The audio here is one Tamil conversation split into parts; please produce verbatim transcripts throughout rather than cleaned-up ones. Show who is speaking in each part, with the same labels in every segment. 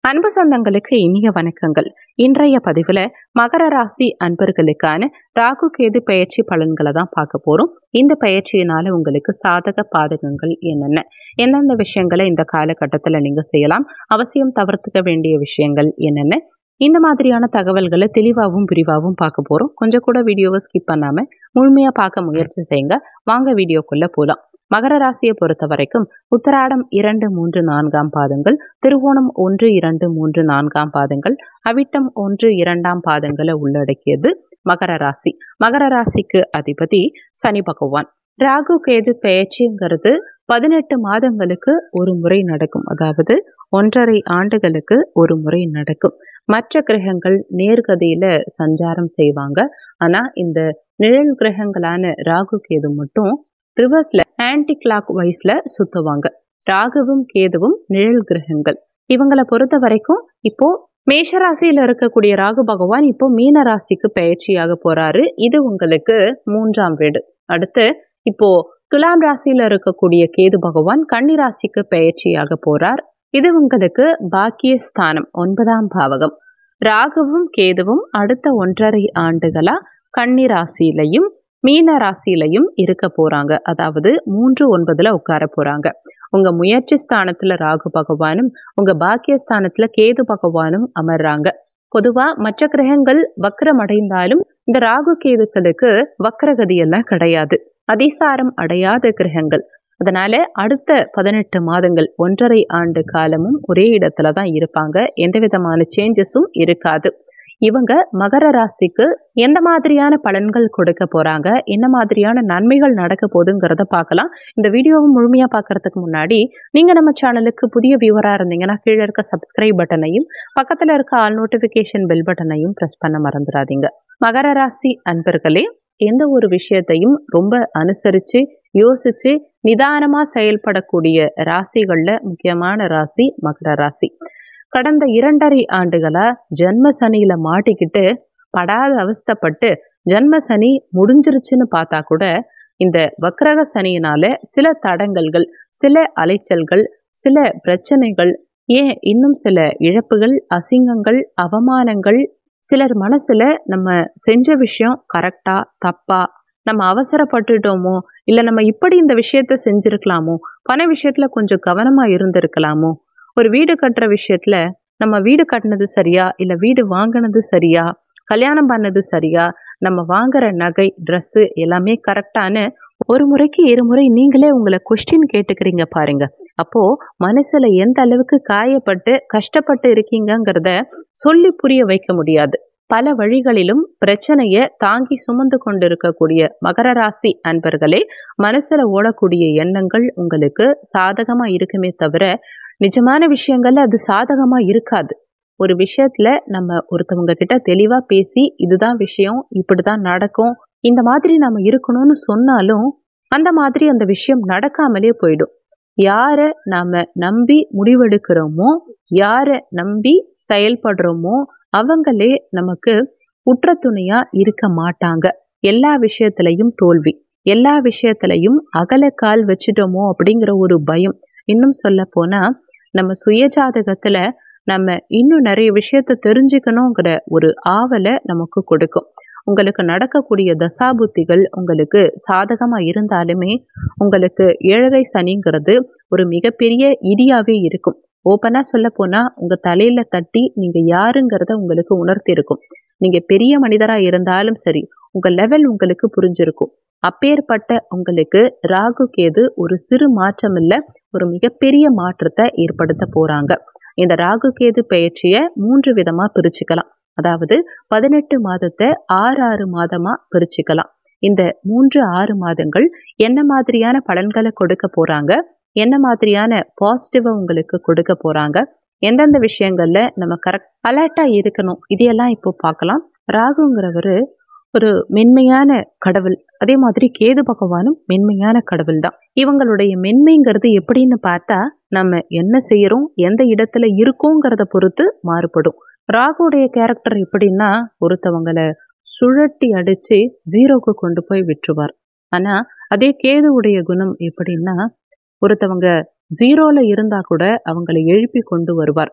Speaker 1: அன்பு சொந்தங்களுக்கு இனிய வணக்கங்கள். இன்றைய பதிவுல மகர ராசி அன்பர்களுக்கான ராகு கேது பெயர்ச்சி பலன்களை தான் பார்க்க போறோம். இந்த பெயர்ச்சியினால உங்களுக்கு சாதக பாதகங்கள் என்னென்ன, எந்தெந்த விஷயங்களை இந்த காலகட்டத்தில் நீங்க செய்யலாம், அவசியம் தவிர்த்துக்க வேண்டிய விஷயங்கள் என்னென்ன, இந்த மாதிரியான தகவல்களை தெளிவாகவும் விரிவாகவும் பார்க்க போறோம். கொஞ்சம் கூட வீடியோவை ஸ்கிப் பண்ணாம முழுமையா பார்க்க முயற்சி செய்யுங்க. வாங்க வீடியோக்குள்ள போலாம். மகர ராசியை பொறுத்த வரைக்கும் உத்தராடம் இரண்டு மூன்று நான்காம் பாதங்கள், திருவோணம் ஒன்று இரண்டு மூன்று நான்காம் பாதங்கள், அவிட்டம் ஒன்று இரண்டாம் பாதங்களை உள்ளடக்கியது மகர ராசி. மகர ராசிக்கு அதிபதி சனி பகவான். ராகு கேது பெயர்ச்சிங்கிறது பதினெட்டு மாதங்களுக்கு ஒரு முறை நடக்கும், அதாவது ஒன்றரை ஆண்டுகளுக்கு ஒரு முறை நடக்கும். மற்ற கிரகங்கள் நேர்கதியில சஞ்சாரம் செய்வாங்க. ஆனா இந்த நிழல் கிரகங்களான ராகு கேது மட்டும் ரிவர்ஸ்ல ஆன்டி கிளாக் வைஸ்ல சுத்துவாங்க. ராகுவும் கேதுவும் நிழல் கிரகங்கள். இவங்களை பொறுத்த வரைக்கும் இப்போ மேஷராசியில இருக்கக்கூடிய ராகு பகவான் இப்போ மீன ராசிக்கு பயிற்சியாக போறாரு. இது உங்களுக்கு மூன்றாம் வீடு. அடுத்து இப்போ துலாம் ராசியில இருக்கக்கூடிய கேது பகவான் கன்னி ராசிக்கு பயிற்சியாக போறார். இது உங்களுக்கு பாக்கியஸ்தானம், ஒன்பதாம் பாவகம். ராகுவும் கேதுவும் அடுத்த ஒன்றரை ஆண்டுகளா கன்னி ராசியிலையும் மீன ராசியிலையும் இருக்க போறாங்க. அதாவது மூன்று ஒன்பதுல உட்கார போறாங்க. உங்க முயற்சி ஸ்தானத்துல ராகு பகவானும் உங்க பாக்கியஸ்தானத்துல கேது பகவானும் அமர்றாங்க. பொதுவா மற்ற கிரகங்கள் வக்ரம் அடைந்தாலும் இந்த ராகு கேதுக்களுக்கு வக்ரகதி எல்லாம் கிடையாது, அதிசாரம் அடையாத கிரகங்கள். அதனால அடுத்த பதினெட்டு மாதங்கள் ஒன்றரை ஆண்டு காலமும் ஒரே இடத்துல தான் இருப்பாங்க. எந்த விதமான சேஞ்சஸும் இருக்காது. இவங்க மகர ராசிக்கு எந்த மாதிரியான பலன்கள் கொடுக்க போறாங்க, என்ன மாதிரியான நன்மைகள் நடக்க போகுதுங்கிறத பார்க்கலாம். இந்த வீடியோவை முழுமையா பார்க்கறதுக்கு முன்னாடி நீங்க நம்ம சேனலுக்கு புதிய வியூவரா இருந்தீங்கன்னா கீழே இருக்க சப்ஸ்கிரைப் பட்டனையும் பக்கத்துல இருக்க ஆல் நோட்டிபிகேஷன் பெல் பட்டனையும் பிரஸ் பண்ண மறந்துடாதீங்க. மகர ராசி அன்பர்களே, எந்த ஒரு விஷயத்தையும் ரொம்ப அனுசரிச்சு யோசிச்சு நிதானமா செயல்படக்கூடிய ராசிகள்ல முக்கியமான ராசி மகர ராசி. கடந்த இரண்டரை ஆண்டுகளா ஜென்ம சனியில மாட்டிக்கிட்டு படாத அவஸ்தைப்பட்டு ஜென்ம சனி முடிஞ்சிருச்சுன்னு பார்த்தா கூட இந்த வக்ரக சனியினால சில தடங்கல்கள், சில அலைச்சல்கள், சில பிரச்சனைகள், ஏன் இன்னும் சில இழப்புகள், அசிங்கங்கள், அவமானங்கள், சிலர் மனசுல நம்ம செஞ்ச விஷயம் கரெக்டா தப்பா, நம்ம அவசரப்பட்டுட்டோமோ, இல்ல நம்ம இப்படி இந்த விஷயத்த செஞ்சிருக்கலாமோ, பண விஷயத்துல கொஞ்சம் கவனமா இருந்திருக்கலாமோ, ஒரு வீடு கட்டுற விஷயத்துல நம்ம வீடு கட்டினது சரியா இல்ல வீடு வாங்கினது சரியா, கல்யாணம் பண்ணது சரியா, நம்ம வாங்குற நகை ட்ரெஸ்ஸு எல்லாமே கரெக்டானு ஒரு முறைக்கு இருமுறை நீங்களே உங்களை கொஸ்டின் கேட்டுக்கிறீங்க பாருங்க. அப்போ மனசுல எந்த அளவுக்கு காயப்பட்டு கஷ்டப்பட்டு இருக்கீங்கிறத சொல்லி புரிய வைக்க முடியாது. பல வழிகளிலும் பிரச்சனைய தாங்கி சுமந்து கொண்டு இருக்கக்கூடிய மகர ராசி அன்பர்களே, மனசுல ஓடக்கூடிய எண்ணங்கள் உங்களுக்கு சாதகமா இருக்குமே தவிர நிஜமான விஷயங்கள்ல அது சாதகமா இருக்காது. ஒரு விஷயத்துல நம்ம ஒருத்தவங்க கிட்ட தெளிவா பேசி இதுதான் விஷயம், இப்படிதான் நடக்கும், இந்த மாதிரி நம்ம இருக்கணும்னு சொன்னாலும் அந்த மாதிரி அந்த விஷயம் நடக்காமலே போயிடும். யார நாம நம்பி முடிவெடுக்கிறோமோ, யார நம்பி செயல்படுறோமோ அவங்களே நமக்கு உற்ற துணையா இருக்க மாட்டாங்க. எல்லா விஷயத்திலையும் தோல்வி, எல்லா விஷயத்திலையும் அகல கால் வச்சுட்டோமோ அப்படிங்கிற ஒரு பயம். இன்னும் சொல்ல போனா நம்ம சுயஜாதகத்துல நம்ம இன்னும் நிறைய விஷயத்த தெரிஞ்சுக்கணுங்கிற ஒரு ஆவலை நமக்கு கொடுக்கும். உங்களுக்கு நடக்கக்கூடிய தசாபுத்திகள் உங்களுக்கு சாதகமா இருந்தாலுமே உங்களுக்கு ஏழரை சனிங்கிறது ஒரு மிகப்பெரிய இடியாவே இருக்கும். ஓப்பனா சொல்ல போனா உங்க தலையில தட்டி நீங்க யாருங்கிறத உங்களுக்கு உணர்த்தி இருக்கும். நீங்க பெரிய மனிதரா இருந்தாலும் சரி, உங்க லெவல் உங்களுக்கு புரிஞ்சிருக்கும். அப்பேற்பட்ட உங்களுக்கு ராகு கேது ஒரு சிறு மாற்றம் இல்ல, ஒரு மிகப்பெரிய மாற்றத்தை ஏற்படுத்த போறாங்க. இந்த ராகு கேது பெயர்ச்சிய மூன்று விதமா பிரிச்சுக்கலாம். அதாவது பதினெட்டு மாதத்தை ஆறு ஆறு மாதமா பிரிச்சுக்கலாம். இந்த மூன்று ஆறு மாதங்கள் என்ன மாதிரியான பலன்களை கொடுக்க போறாங்க, என்ன மாதிரியான பாசிட்டிவா உங்களுக்கு கொடுக்க போறாங்க, எந்தெந்த விஷயங்கள்ல நம்ம கரெக்ட் அலர்ட்டா இருக்கணும், இதையெல்லாம் இப்போ பார்க்கலாம். ராகுங்கிறவரு ஒரு மென்மையான கடவுள், அதே மாதிரி கேது பகவானும் மென்மையான கடவுள் தான். இவங்களுடைய மென்மைங்கிறது எப்படின்னு பார்த்தா நம்ம என்ன செய்யறோம், எந்த இடத்துல இருக்கோங்கிறத பொறுத்து மாறுபடும். ராகுடைய கேரக்டர் எப்படின்னா ஒருத்தவங்களை சுழட்டி அடிச்சு ஜீரோக்கு கொண்டு போய் விட்டுருவார். ஆனா அதே கேதுவுடைய குணம் எப்படின்னா ஒருத்தவங்க ஜீரோல இருந்தா கூட அவங்களை எழுப்பி கொண்டு வருவார்.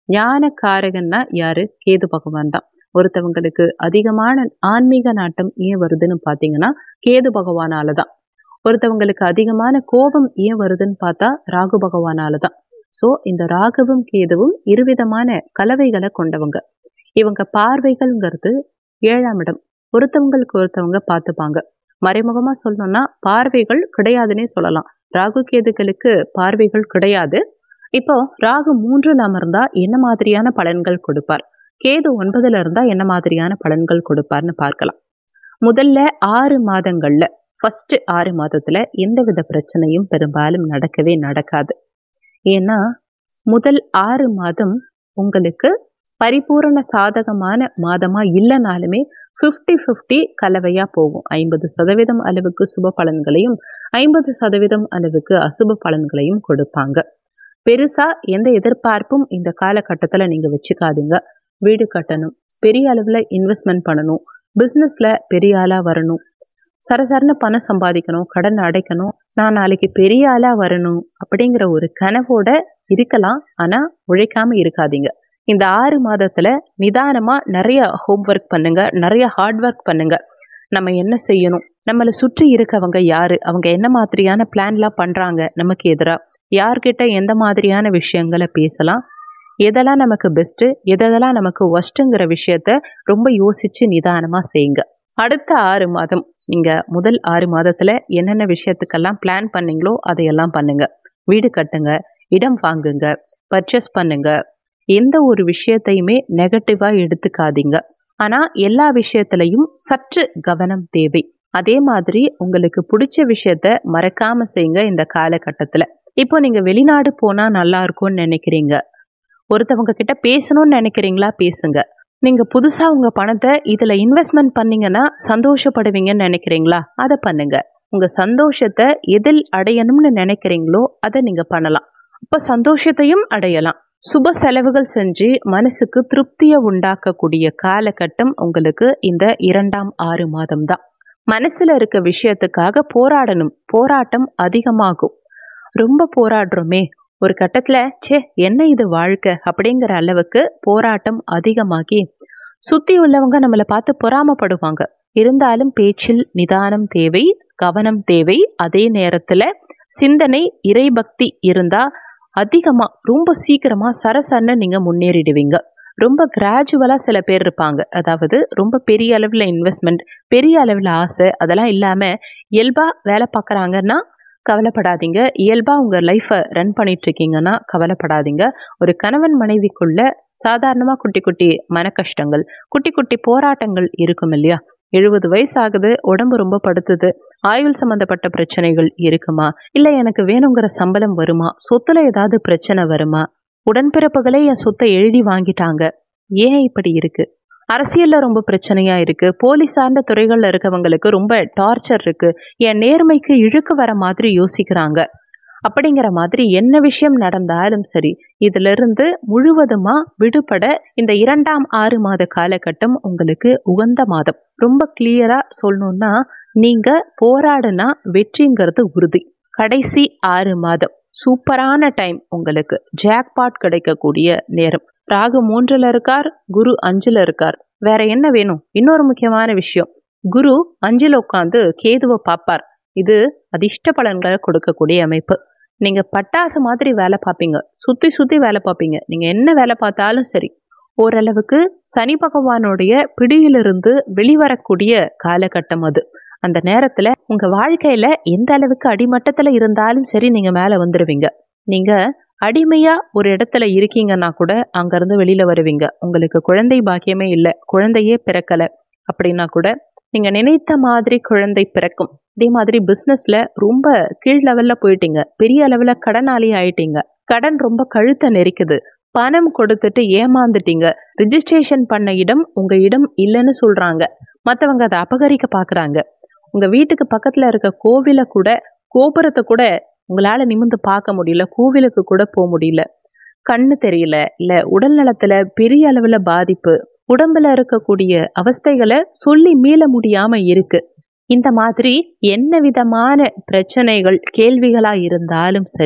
Speaker 1: ஞானக்காரகன்னா யாரு? கேது பகவான் தான். ஒருத்தவங்களுக்கு அதிகமான ஆன்மீக நாட்டம் ஏன் வருதுன்னு பார்த்தீங்கன்னா கேது பகவானால தான். ஒருத்தவங்களுக்கு அதிகமான கோபம் ஏன் வருதுன்னு பார்த்தா ராகு பகவானால தான். ஸோ இந்த ராகுவும் கேதுவும் இருவிதமான கலவைகளை கொண்டவங்க. இவங்க பார்வைகள்ங்கிறது ஏழாம் இடம். ஒருத்தவங்களுக்கு ஒருத்தவங்க பார்த்துப்பாங்க. மறைமுகமா சொல்லணும்னா பார்வைகள் கிடையாதுன்னே சொல்லலாம். ராகு கேதுகளுக்கு பார்வைகள் கிடையாது. இப்போ ராகு மூன்றுல அமர்ந்தா என்ன மாதிரியான பலன்கள் கொடுப்பார், கேது ஒன்பதுல இருந்தா என்ன மாதிரியான பலன்கள் கொடுப்பார்னு பார்க்கலாம். முதல்ல ஆறு மாதங்கள்ல ஃபர்ஸ்ட் ஆறு மாதத்துல எந்தவித பிரச்சனையும் பெரும்பாலும் நடக்கவே நடக்காது. ஏன்னா முதல் ஆறு மாதம் உங்களுக்கு பரிபூரண சாதகமான மாதமா இல்லைனாலுமே ஃபிஃப்டி ஃபிஃப்டி கலவையா போகும். ஐம்பது சதவீதம் அளவுக்கு சுப பலன்களையும் ஐம்பது சதவீதம் அளவுக்கு அசுப பலன்களையும் கொடுப்பாங்க. பெருசா எந்த எதிர்பார்ப்பும் இந்த காலகட்டத்துல நீங்க வச்சுக்காதீங்க. வீடு கட்டணும், பெரிய அளவுல இன்வெஸ்ட்மெண்ட் பண்ணணும், பிசினஸ்ல பெரிய ஆளா வரணும், சரசரன்னு பணம் சம்பாதிக்கணும், கடன் அடைக்கணும், நான் நாளைக்கு பெரிய ஆளா வரணும் அப்படிங்கிற ஒரு கனவோட இருக்கலாம். ஆனா உழைக்காம இருக்காதீங்க. இந்த ஆறு மாதத்துல நிதானமா நிறைய ஹோம் ஒர்க் பண்ணுங்க, நிறைய ஹார்ட் ஒர்க் பண்ணுங்க. நம்ம என்ன செய்யணும், நம்மளை சுற்றி இருக்கவங்க யாரு, அவங்க என்ன மாதிரியான பிளான்லாம் பண்றாங்க, நமக்கு எதிராக யார்கிட்ட எந்த மாதிரியான விஷயங்களை பேசலாம், எதெல்லாம் நமக்கு பெஸ்ட்டு, எதெல்லாம் நமக்கு ஒஸ்ட்டுங்கிற விஷயத்த ரொம்ப யோசிச்சு நிதானமா செய்யுங்க. அடுத்த ஆறு மாதம் நீங்க முதல் ஆறு மாதத்துல என்னென்ன விஷயத்துக்கெல்லாம் பிளான் பண்ணீங்களோ அதையெல்லாம் பண்ணுங்க. வீடு கட்டுங்க, இடம் வாங்குங்க, பர்ச்சேஸ் பண்ணுங்க. எந்த ஒரு விஷயத்தையுமே நெகட்டிவா எடுத்துக்காதீங்க. ஆனா எல்லா விஷயத்திலையும் சற்று கவனம் தேவை. அதே மாதிரி உங்களுக்கு பிடிச்ச விஷயத்த மறக்காம செய்யுங்க இந்த காலகட்டத்துல. இப்போ நீங்க வெளிநாடு போனா நல்லா இருக்கும்னு நினைக்கிறீங்க, ஒருத்தவங்க கிட்ட பேசணும்னு நினைக்கிறீங்களா, பேசுங்க. நீங்க புதுசா உங்க பணத்தை இதுல இன்வெஸ்ட்மெண்ட் பண்ணீங்கன்னா சந்தோஷப்படுவீங்கன்னு நினைக்கிறீங்களா, அதை பண்ணுங்க. உங்க சந்தோஷத்தை எதில் அடையணும்னு நினைக்கிறீங்களோ அதை நீங்க பண்ணலாம். அப்ப சந்தோஷத்தையும் அடையலாம். சுப செலவுகள் செஞ்சு மனசுக்கு திருப்தியை உண்டாக்கக்கூடிய காலகட்டம் உங்களுக்கு இந்த இரண்டாம் ஆறு மாதம் தான். மனசுல இருக்க விஷயத்துக்காக போராடணும், போராட்டம் அதிகமாகும். ரொம்ப போராடுறோமே, ஒரு கட்டத்துல சே என்ன இது வாழ்க்கை அப்படிங்கிற அளவுக்கு போராட்டம் அதிகமாகி சுத்தி உள்ளவங்க நம்மளை பார்த்து பொறாமப்படுவாங்க. இருந்தாலும் பேச்சில் நிதானம் தேவை, கவனம் தேவை. அதே நேரத்துல சிந்தனை இறைபக்தி இருந்தா அதிகமா ரொம்ப சீக்கிரமா சரசரன்னு நீங்க முன்னேறிடுவீங்க. ரொம்ப கிராஜுவலா சில பேர் இருப்பாங்க. அதாவது ரொம்ப பெரிய அளவுல இன்வெஸ்ட்மெண்ட், பெரிய அளவுல ஆசை அதெல்லாம் இல்லாம இயல்பா வேலை பார்க்குறாங்கன்னா கவலைப்படாதீங்க. இயல்பா உங்க லைஃபை ரன் பண்ணிட்டு இருக்கீங்கன்னா கவலைப்படாதீங்க. ஒரு கணவன் மனைவிக்குள்ள சாதாரணமா குட்டி குட்டி மன கஷ்டங்கள், குட்டி குட்டி போராட்டங்கள் இருக்கும் இல்லையா. எழுபது வயசு ஆகுது, உடம்பு ரொம்ப படுத்துது, ஆயுள் சம்பந்தப்பட்ட பிரச்சனைகள் இருக்குமா, இல்லை எனக்கு வேணுங்கிற சம்பளம் வருமா, சொத்துல ஏதாவது பிரச்சனை வருமா, உடன்பிறப்புகளே என் சொத்தை எழுதி வாங்கிட்டாங்க, ஏன் இப்படி இருக்கு, அரசியல்ல ரொம்ப பிரச்சனையா இருக்கு, போலீஸ் சார்ந்த துறைகள்ல இருக்கவங்களுக்கு ரொம்ப டார்ச்சர் இருக்கு, என் நேர்மைக்கு இழுக்கு வர மாதிரி யோசிக்கிறாங்க, அப்படிங்கிற மாதிரி என்ன விஷயம் நடந்தாலும் சரி இதுல இருந்து முழுவதுமா விடுபட இந்த இரண்டாம் ஆறு மாத காலகட்டம் உங்களுக்கு உகந்த மாதம். ரொம்ப கிளியரா சொல்லணும்னா நீங்க போராடுனா வெற்றிங்கிறது உறுதி. கடைசி ஆறு மாதம் சூப்பரான டைம், உங்களுக்கு ஜாக்பாட் கிடைக்கக்கூடிய நேரம். ராகு மூன்றுல இருக்கார், குரு அஞ்சுல இருக்கார். வேற என்ன வேணும்? இன்னொரு முக்கியமான விஷயம், குரு அஞ்சுல உட்காந்து கேதுவை பார்ப்பார். இது அதிர்ஷ்ட பலன்களை கொடுக்கக்கூடிய அமைப்பு. நீங்க பட்டாசு மாதிரி வேலை பார்ப்பீங்க, சுத்தி சுத்தி வேலை பார்ப்பீங்க. நீங்க என்ன வேலை பார்த்தாலும் சரி ஓரளவுக்கு சனி பகவானுடைய பிடியிலிருந்து வெளிவரக்கூடிய காலகட்டம் அது. அந்த நேரத்துல உங்க வாழ்க்கையில எந்த அளவுக்கு அடிமட்டத்துல இருந்தாலும் சரி நீங்க மேல வந்துடுவீங்க. நீங்க அடிமையா ஒரு இடத்துல இருக்கீங்கன்னா கூட அங்கிருந்து வெளியில வருவீங்க. உங்களுக்கு குழந்தை பாக்கியமே இல்லை, குழந்தையே பிறக்கல அப்படின்னா கூட நீங்க நினைத்த மாதிரி குழந்தை பிறக்கும். இதே மாதிரி பிசினஸ்ல ரொம்ப கீழ் லெவல்ல போயிட்டீங்க, பெரிய அளவுல கடனாளி ஆயிட்டீங்க, கடன் ரொம்ப கழுத்தை நெரிக்குது, பணம் கொடுத்துட்டு ஏமாந்துட்டீங்க, ரிஜிஸ்ட்ரேஷன் பண்ண இடம் உங்க இடம் இல்லைன்னு சொல்றாங்க, மற்றவங்க அதை அபகரிக்க பாக்குறாங்க, உங்க வீட்டுக்கு பக்கத்துல இருக்க கோவில கூட கோபுரத்தை கூட உங்களால நிமிர்ந்து பார்க்க முடியல, கோவிலுக்கு கூட போக முடியல, கண்ணு தெரியல, இல்ல உடல் நலத்துல பெரிய அளவுல பாதிப்பு, உடம்புல இருக்கக்கூடிய அவஸ்தைகளை சொல்லி மீள முடியாம இருக்கு. இந்த மாதிரி என்ன விதமான பிரச்சனைகள் கேள்விகளா இருந்தாலும் சரி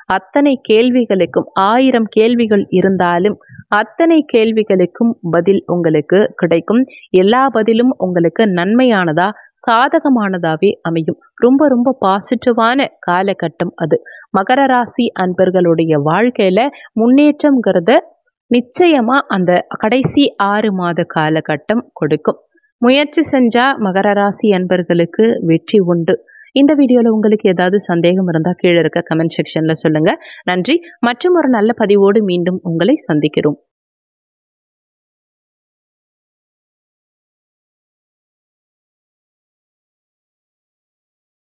Speaker 1: அத்தனை கேள்விகளுக்கும் ஆயிரம் கேள்விகள் இருந்தாலும் அத்தனை கேள்விகளுக்கும் பதில் உங்களுக்கு கிடைக்கும். எல்லா பதிலும் உங்களுக்கு நன்மையானதா சாதகமானதாவே அமையும். ரொம்ப ரொம்ப பாசிட்டிவான காலகட்டம் அது. மகர ராசி அன்பர்களுடைய வாழ்க்கையில முன்னேற்றம்ங்கிறத நிச்சயமா அந்த கடைசி ஆறு மாத காலகட்டம் கொடுக்கும். முயற்சி செஞ்சா மகர ராசி அன்பர்களுக்கு வெற்றி உண்டு. இந்த வீடியோவில் உங்களுக்கு ஏதாவது சந்தேகம் இருந்தால் கீழே இருக்க கமெண்ட் செக்ஷன்ல சொல்லுங்க. நன்றி. மற்றும் ஒரு நல்ல பதிவோடு மீண்டும் உங்களை சந்திக்கிறோம்.